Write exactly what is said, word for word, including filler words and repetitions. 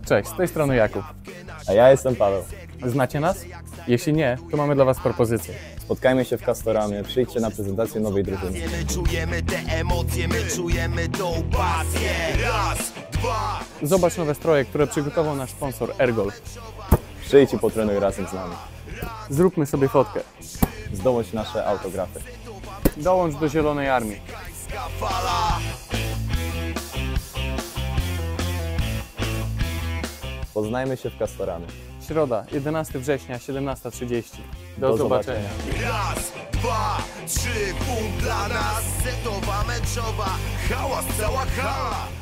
Cześć, z tej strony Jakub. A ja jestem Paweł. Znacie nas? Jeśli nie, to mamy dla Was propozycję. Spotkajmy się w Castoramie, przyjdźcie na prezentację nowej drużyny. My czujemy te emocje, my czujemy tą pasję. Raz, dwa. Zobacz nowe stroje, które przygotował nasz sponsor Airgolf. Przyjdź i potrenuj razem z nami. Zróbmy sobie fotkę. Zdobądź nasze autografy. Dołącz do Zielonej Armii. Fala. Poznajmy się w Castoramie. Środa, jedenastego września, siedemnasta trzydzieści. Do, Do zobaczenia. zobaczenia. Raz, dwa, trzy, punkt dla nas. Setowa meczowa, hałas, cała hala.